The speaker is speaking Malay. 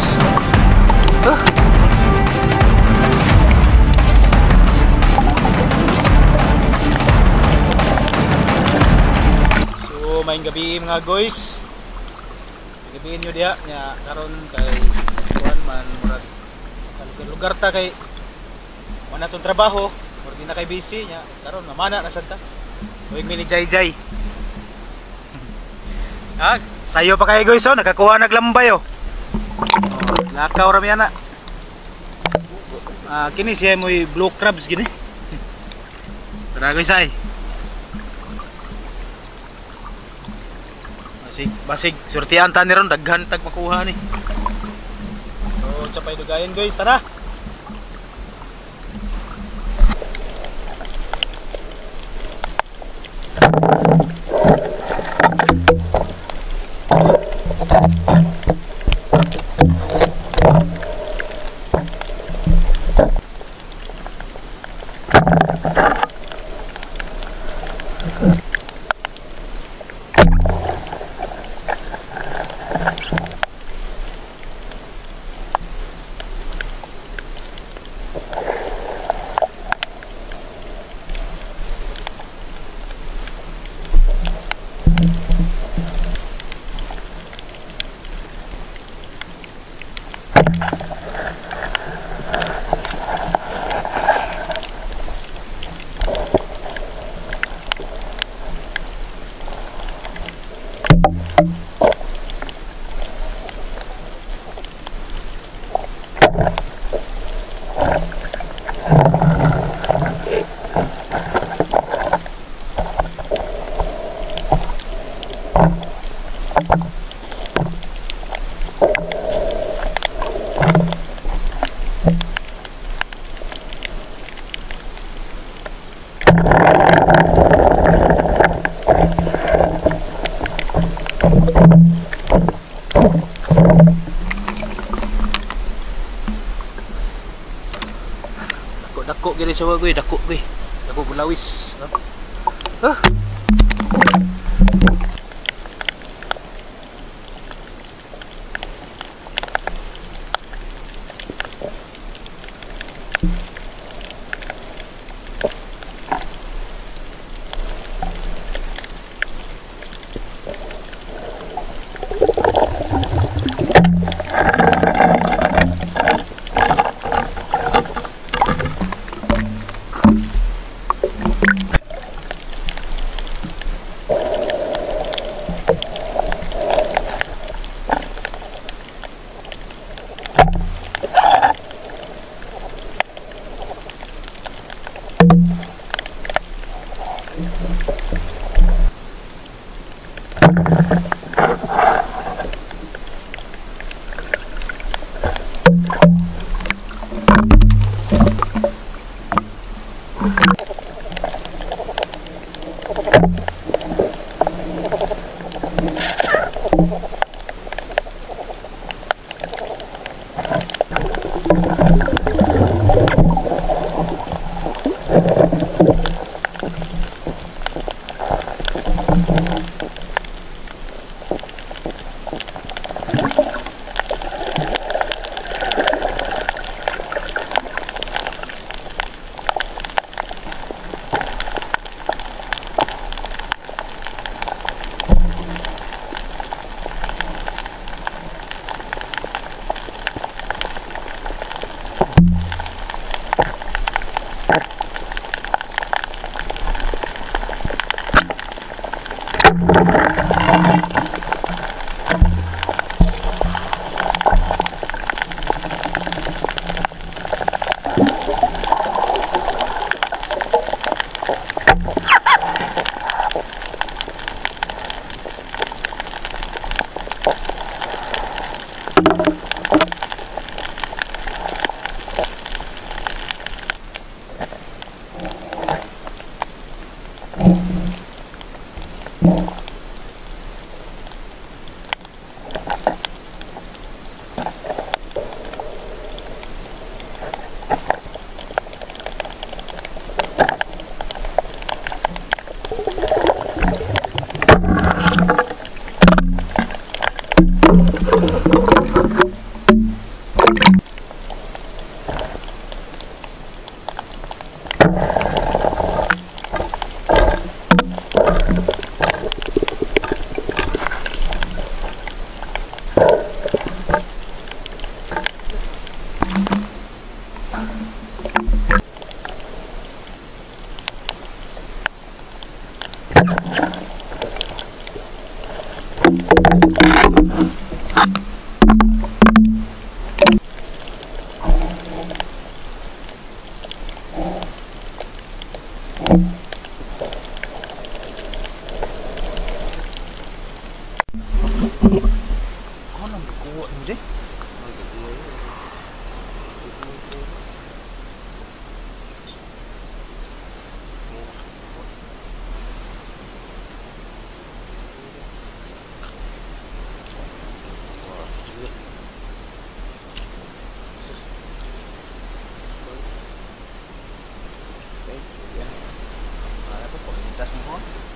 So main gabi mga guys. Gabiin nyo diha nya karon kay kuan man murag lugar ta kay wala tong trabaho, or di na kay busy nya karon mamana na sad ta. Uy mini jay. Ah, sayo pa kay guys, oh, nakakuha naglambay oh. Lakaw ra mi ana. Kini siya mo'y blue crabs gini. Tara guys ay. Basig surtian ta ni ron daghan tag makuha ni. So sa pay dugayan guys, tara. Dako gini sa gue, dako gulawis. Ano ang kuha mo di? Ano po, pagkintas mo ko?